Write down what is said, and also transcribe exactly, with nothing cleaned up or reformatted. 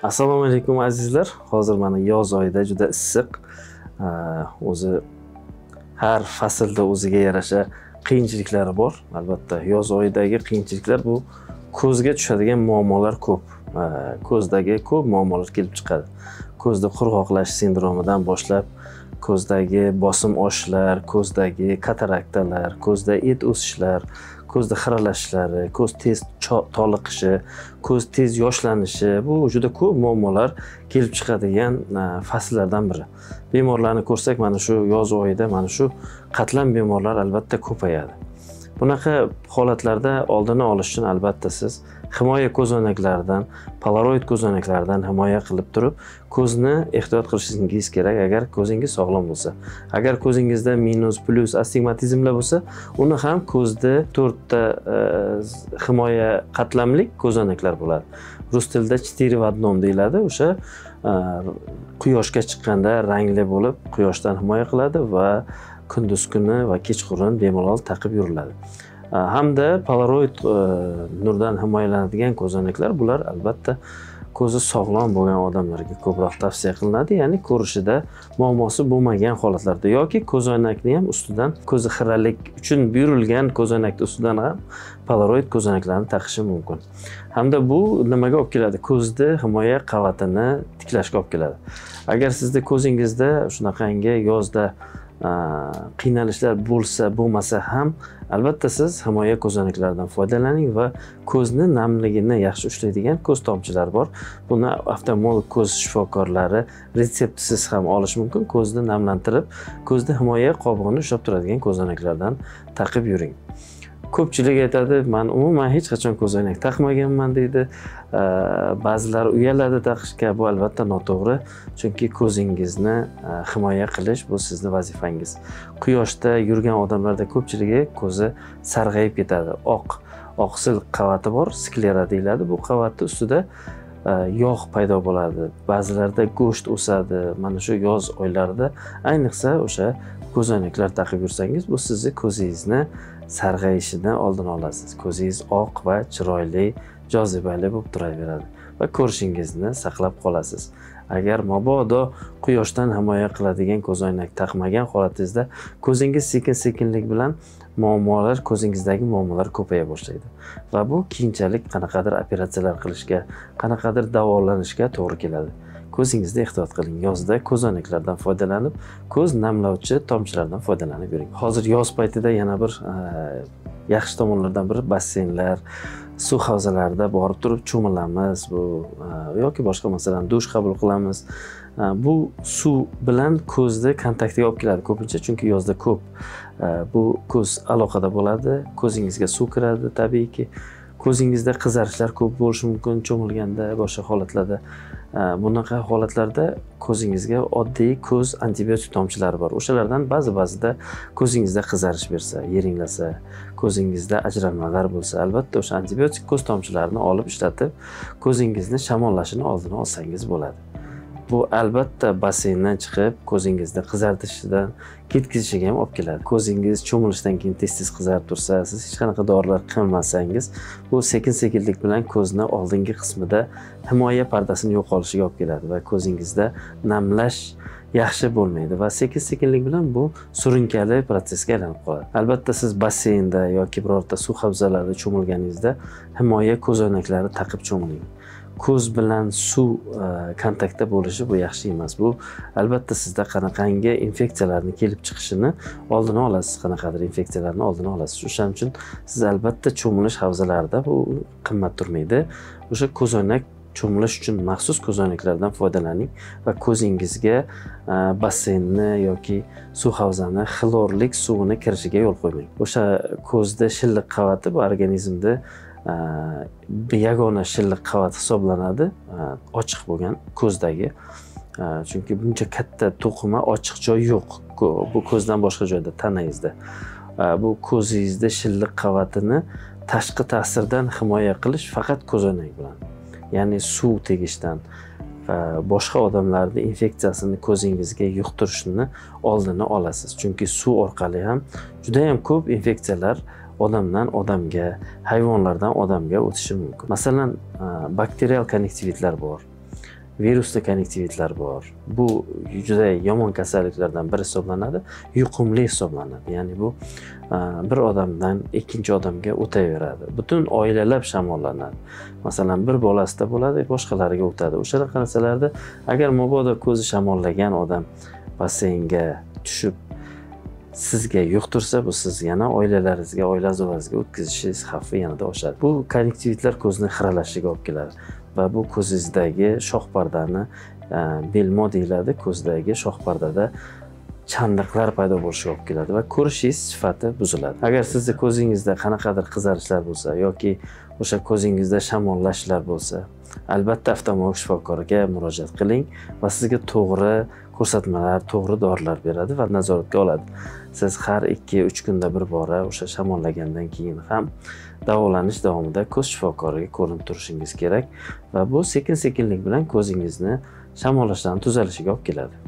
Assalomu alaykum azizlar. Hozir mana yoz oyida juda issiq. O'zi har faslda o'ziga yarasha qiyinchiliklari bor. Albatta, yoz oyidagi qiyinchiliklar bu ko'zga tushadigan muammolar ko'p. Ko'zdagi ko'p muammolar kelib chiqadi. Ko'zda qurg'oqlash sindromidan boshlab ko'zdagi bosim oshishlar, ko'zdagi kataraktalar, ko'zda et o'sishlar, ko'zda xiralashishlari, ko'z tez toliqishi, ko'z tez yoshlanishi, bu juda ko'p muammolar kelib chiqadigan fasllardan biri. Bemorlarni ko'rsak, mana shu yoz oyida mana shu qatlam bemorlar albatta ko'payadi. Bunaqa holatlarda oldini olish uchun albatta siz himoya ko'zoynaklaridan, polaroid ko'zoynaklaridan himoya qilib turib, ko'zni ehtiyot qilishingiz kerak agar ko'zingiz sog'lom bo'lsa. Agar ko'zingizda minus, plus, astigmatizmlar bo'lsa, uni ham ko'zda to'rtta himoya qatlamlik ko'zoynaklar bo'ladi. Rus tilida четыре в одном deyiladi. O'sha quyoshga chiqqanda rangli bo'lib, quyoshdan himoya qiladi va kunduz kuni va kechqurun bemalol taqib yuriladi. Hamda polaroid nurdan himoyalanadigan ko'zoynaklar bular albatta ko'zi sog'lom bo'lgan odamlarga ko'proq tavsiya qilinadi, ya'ni ko'rishida muammosi bo'lmagan holatlarda yoki ko'zoynakni ham ustidan ko'zi xiralik uchun buyurilgan ko'zoynakning ustidan ham polaroid ko'zoynaklarni taqishi mumkin. Hamda bu nimaga olib keladi? Ko'zni himoya qavatini tiklashga olib keladi. Agar sizda ko'zingizda shunaqangi yozda qiynalishlar bo'lsa, bo'lmasa ham albatta siz himoya ko'zoynaklaridan foydalaning va ko'zni namligini yaxshi ushlaydigan ko'z tomchilari bor. Buni oftalmolog ko'z shifokorlari retseptisiz ham olish mumkin. Ko'zni namlantirib, ko'zda himoya qobig'ini ushlab turadigan ko'zoynaklardan taqib yuring. Ko'pchilik aytadi, men umuman hech qachon ko'zoynak taqmaganman deydi. Ba'zilar uyaladi taqishga. Bu albatta noto'g'ri, chunki ko'zingizni himoya qilish bu sizning vazifangiz. Quyoshda yurgan odamlarda ko'pchiligi ko'zi sarg'ayib ketadi. Oq, oqsil qavati bor, sklera deyiladi. Bu qavatning ustida yog' paydo bo'ladi. Ba'zilarda go'sht o'sadi. Mana shu yoz oylarida ayniqsa o'sha ko'zoynaklar taqib yursangiz, bu sizning ko'zingizni sarg'ayishidan oldini olasiz. Ko'zingiz oq va chiroyli, jozibali bo'lib turaveradi va ko'rishingizni saqlab qolasiz. Agar mabodo quyoshdan himoya qiladigan ko'zoynak taqmagan holatingizda ko'zingiz sekin-sekinlik bilan muammolar, ko'zingizdagi muammolar ko'paya boshlaydi va bu keyinchalik qanaqadir operatsiyalar qilishga, qanaqadir davolanishga to'g'ri keladi. Ko'zingizni ehtiyot qiling. Yozda ko'zoynaklardan foydalanib, ko'z namlovchi tomchilardan foydalanib yuring. Hozir yoz paytida yana bir yaxshi tomonlardan biri basseynlar, suv havzalarida borib turib cho'milamiz, bu yoki boshqa masalan dush qabul qilamiz. Bu suv bilan ko'zni kontaktiga olib keladi ko'pincha, chunki yozda ko'p bu ko'z aloqada bo'ladi, ko'zingizga suv kiradi tabiiyki. Ko'zingizda qizarishlar ko'p bo'lishi mumkin cho'milganda, boshqa holatlarda. Bunaqa holatlarda ko'zingizga oddiy ko'z antibiotik tomchilari bor. O'shalardan ba'zi-ba'zida ko'zingizda qizarish bersa, yeringlasa, ko'zingizda ajralmalar bo'lsa, albatta o'sha antibiotik ko'z tomchilarini olib ishlatib, ko'zingizni shamollashini oldini olsangiz bo'ladi. Bu albatta basseyndan chiqib, ko'zingizni qizartishidan ketkizishiga ham olib keladi. Ko'zingiz cho'milishdan keyin tez-tez qizarib tursa, siz hech qanaqa dorilar qilmasangiz, bu sekin-sekinlik bilan ko'zni oldingi qismida himoya pardasini yo'qolishiga olib keladi va ko'zingizda namlash yaxshi bo'lmaydi va sekin-sekinlik bilan bu surunkali prosesga aylanib qoladi. Albatta siz basseynda yoki birorta suv havzalarida cho'milganingizda himoya ko'zoynaklari taqib cho'miling. Ko'z bilan suv kontaktda bo'lishi bu yaxshi emas. Bu albatta sizda qanaqangi infeksiyalarning kelib chiqishini oldini olasiz, qanaqadir infeksiyalarning oldini olasiz. O'shaning uchun siz albatta cho'milish havzalarida bu qimmat turmaydi. O'sha ko'zoynak cho'milish uchun maxsus ko'zoynaklardan foydalaning va ko'zingizga basseynni yoki suv havzani xlorlik suvini kirishiga yo'l qo'ymang. O'sha ko'zda shilliq qavati bu organizmda yagona shilliq qavat hisoblanadi, ochiq bo'lgan ko'zdagi. Chunki buncha katta to'qima, ochiq joy yo'q. Bu ko'zdan boshqa joyda, tanangizda. Bu ko'zingizda shilliq qavatini tashqi ta'sirdan himoya qilish faqat ko'zoynak bilan. Ya'ni suv tegishdan, boshqa odamlarning infeksiyasini ko'zingizga yuqtirishini oldini olasiz. Chunki suv orqali ham juda ham ko'p infeksiyalar odamdan odamga, hayvonlardan odamga o'tishi mumkin. Masalan, bakterial konjektivitlar bor. virusli konjektivitlar bor. Bu juda yomon kasalliklardan biri hisoblanadi, yuqumli hisoblanadi. Ya'ni bu bir odamdan ikkinchi odamga o'taveradi. Butun oilalab shamollanadi. Masalan, bir bolasida bo'ladi, boshqalariga o'tadi. O'shalar qanasalarda agar mabodo ko'zi shamollagan odam basseynga tushib sizga yuqtirsa, bu siz yana oilalaringizga, oila a'zolaringizga o'tkazishingiz xavfi yanada oshadi. Bu konjektivitlar ko'zni xiralashiga olib keladi va bu ko'zingizdagi shoh pardani belmo deyiladi, ko'zdagi shoh pardada chandiqlar paydo bo'lishiga olib keladi va ko'rishingiz sifati buziladi. Agar sizni ko'zingizda qanaqadir qizarishlar bo'lsa yoki o'sha ko'zingizda shamollashlar bo'lsa, albatta oftalmolog shifokoriga murojaat qiling va sizga to'g'ri ko'rsatmalar, to'g'ri dorilar beradi va nazoratga oladi. Siz har ikki uch kunda bir bora o'sha shamollagandan keyin ham davolanish davomida ko'z shifokoriga ko'rinib turishingiz kerak va bu sekin-sekinlik bilan ko'zingizni shamollashdan tuzalishiga olib keladi.